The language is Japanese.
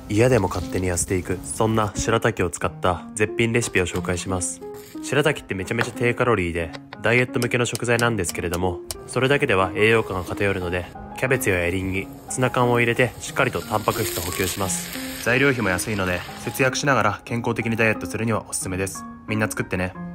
嫌でも勝手に痩せていく、そんな白滝を使った絶品レシピを紹介します。白滝ってめちゃめちゃ低カロリーでダイエット向けの食材なんですけれども、それだけでは栄養価が偏るので、キャベツやエリンギ、ツナ缶を入れてしっかりとタンパク質を補給します。材料費も安いので節約しながら健康的にダイエットするにはおすすめです。みんな作ってね。